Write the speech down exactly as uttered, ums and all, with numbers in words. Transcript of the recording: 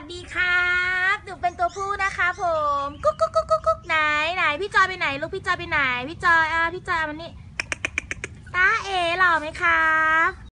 สดีครับหนูเป็นตัวผู้นะคะผมกุ๊กกุ๊กกุ๊กกุ๊กกุ๊กไหนไหนพี่จอยไปไหนลูกพี่จอยไปไหนพี่จอยอ่ะพี่จอยมันนี่ตาเอ๋หล่อไหมครับ